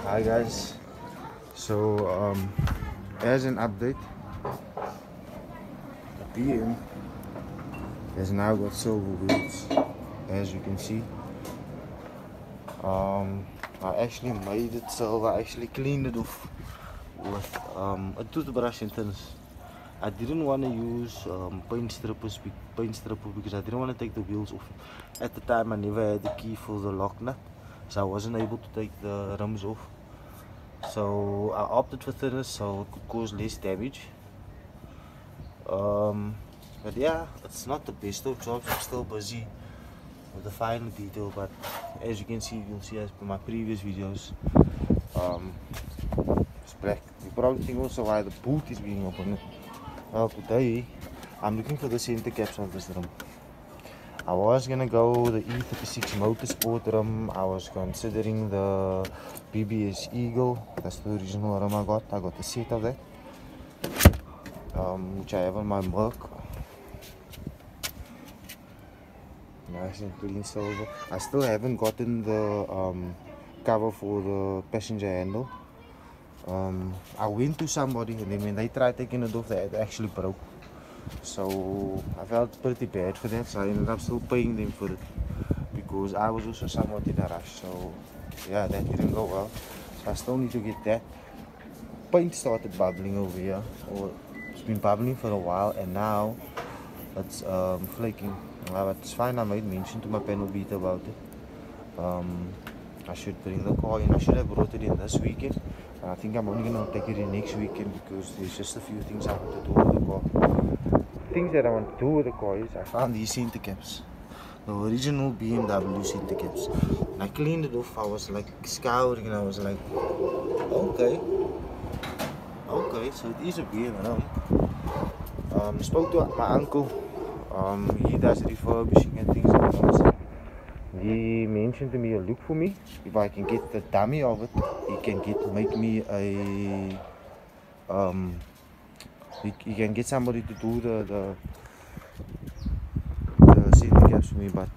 Hi guys, so as an update, the BM has now got silver wheels, as you can see. I actually made it silver. I actually cleaned it off with a toothbrush and things. I didn't want to use paint stripper because I didn't want to take the wheels off. At the time I never had the key for the lock nut, so I wasn't able to take the rims off. So I opted for thinners so it could cause less damage. But yeah, it's not the best of jobs. I'm still busy with the final detail, but as you can see, you'll see as per my previous videos, it's black. You probably think also why the boot is being opened. Well, today I'm looking for the center caps of this rim. I was gonna go the E36 Motorsport rim. I was considering the BBS Eagle. That's the original rim I got. I got a set of that, which I have on my Merc. Nice and clean silver. I still haven't gotten the cover for the passenger handle. I went to somebody and then when they tried taking it off, it actually broke. So I felt pretty bad for that, so I ended up still paying them for it because I was also somewhat in a rush. So yeah, that didn't go well. So I still need to get that. Paint started bubbling over here, or it's been bubbling for a while, and now it's flaking. But it's fine. I made mention to my panel beater about it. I should bring the car in. I should have brought it in this weekend. I think I'm only gonna take it in next weekend because there's just a few things I want to do with the car. Things that I want to do with the car is I found these center caps, the original BMW center caps, and I cleaned it off. I was like scouring and I was like, okay, so it is a BMW. Spoke to my uncle. He does refurbishing and things like that. He mentioned to me, look for me if I can get the dummy of it. He can make me a he can get somebody to do the center caps for me, but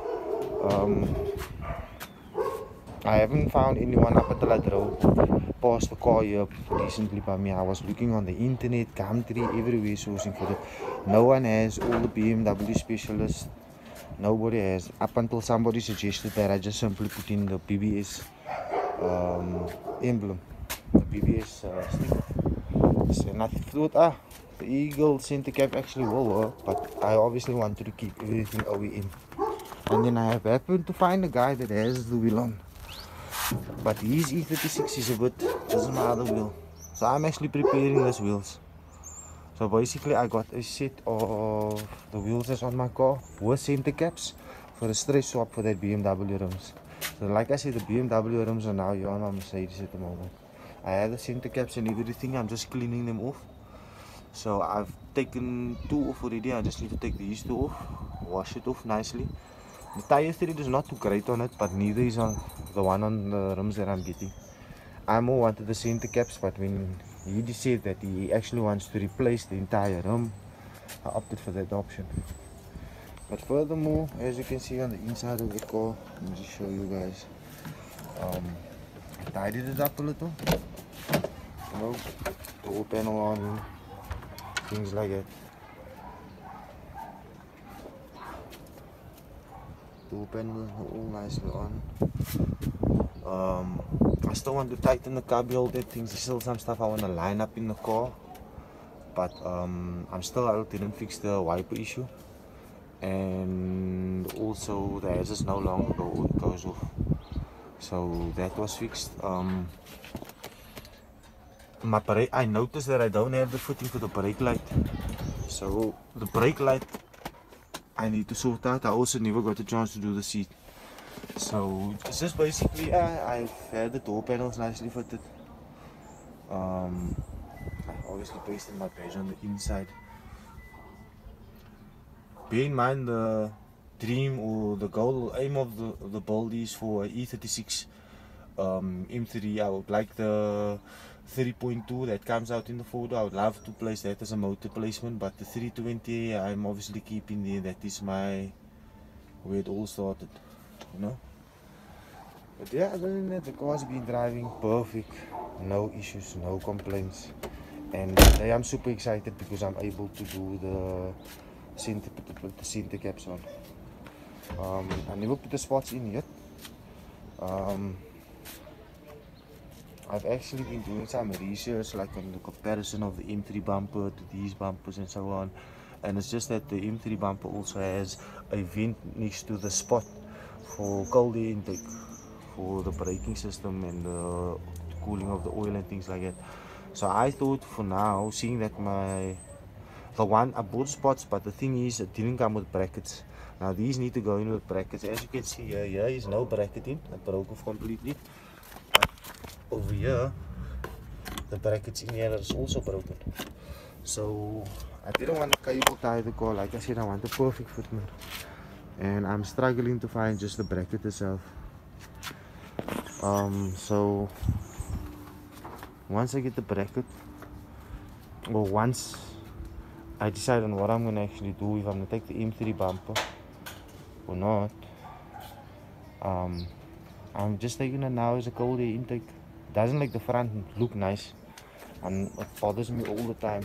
I haven't found anyone up until I drove past the car here recently by me. I was looking on the internet, Gumtree, everywhere sourcing for it. No one has. All the BMW specialists, nobody has, up until somebody suggested that I just simply put in the BBS emblem, the BBS sticker. And I thought, the Eagle center cap actually will work, but I obviously wanted to keep everything OEM. And then I have happened to find a guy that has the wheel on, but his E36 is a bit, doesn't have the wheel. So I'm actually preparing these wheels. So basically I got a set of the wheels that's on my car with center caps for a straight swap for that BMW rims. So like I said, the BMW rims are now here on my Mercedes at the moment. I have the center caps and everything. I'm just cleaning them off. So I've taken two off already. I just need to take these two off, wash it off nicely. The tire thread is not too great on it, but neither is on the one on the rims that I'm getting. I more wanted the center caps, but when he said that he actually wants to replace the entire rim, I opted for that option. But furthermore, as you can see on the inside of the car, let me just show you guys. I tidied it up a little, you know, door panel on, things like that. Door panel all nicely on. I still want to tighten the cubby holder things. There's still some stuff I want to line up in the car, but I didn't fix the wiper issue, and also the hazards no longer goes off, so that was fixed. My brake, I noticed that I don't have the fitting for the brake light, so the brake light I need to sort out. I also never got a chance to do the seat. So it's just basically, I've had the door panels nicely fitted. I obviously pasted my badge on the inside. Bear in mind the dream or the goal, aim of the build is for E36 M3. I would like the 3.2 that comes out in the photo. I would love to place that as a motor placement, but the 320 I'm obviously keeping there. That is where it all started, you know. But yeah, other than that, the car's been driving perfect, no issues, no complaints. And today I'm super excited because I'm able to do the center caps on. I never put the spots in yet. Um, I've actually been doing some research like on the comparison of the M3 bumper to these bumpers and so on. And it's just that the M3 bumper also has a vent next to the spot for cold air intake, for the braking system and the cooling of the oil and things like that. So I thought for now, seeing that the one I bought spots, but the thing is it didn't come with brackets. Now these need to go in with brackets. As you can see here is no bracket in, it broke off completely. But over here, the brackets in here is also broken. So I didn't want to cable tie the car. Like I said, I want a perfect fitment, and I'm struggling to find just the bracket itself. So once I get the bracket, or once I decide on what I'm gonna actually do, if I'm gonna take the M3 bumper or not, I'm just taking it now as a cold air intake. Doesn't make the front look nice, and it bothers me all the time.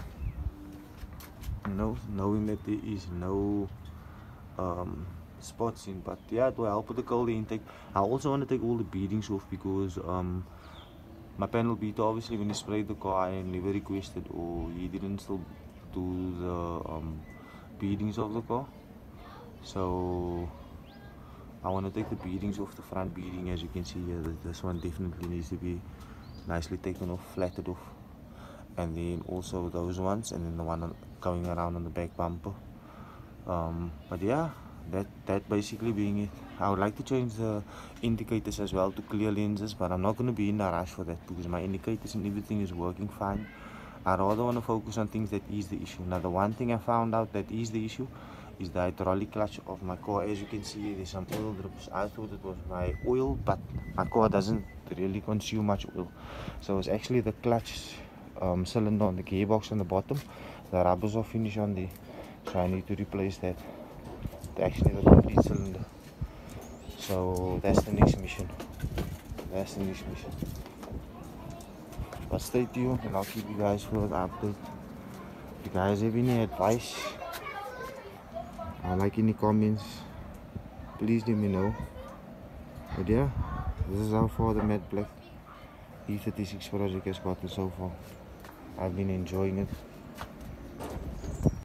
Knowing that there is no spots in, but yeah, it will help with the cold air intake. I also want to take all the beadings off because my panel beater, obviously when he sprayed the car, I never requested or he didn't still do the beadings of the car. So I want to take the beadings off the front beading. As you can see here, this one definitely needs to be nicely taken off, flattened off, and then also those ones, and then the one going around on the back bumper. But yeah, that basically being it. I would like to change the indicators as well to clear lenses, but I'm not going to be in a rush for that because my indicators and everything is working fine. I rather want to focus on things that is the issue. Now the one thing I found out that is the issue is the hydraulic clutch of my car. As you can see, there's some oil drips. I thought it was my oil, but my car doesn't really consume much oil. So it's actually the clutch cylinder on the gearbox on the bottom. The rubbers are finished on there, so I need to replace that. Actually the complete cylinder. So that's the next mission. But stay tuned and I'll keep you guys for the update. If you guys have any advice or like any comments, please let me know. But yeah, this is how far the Matte Black E36 project has gotten so far. I've been enjoying it.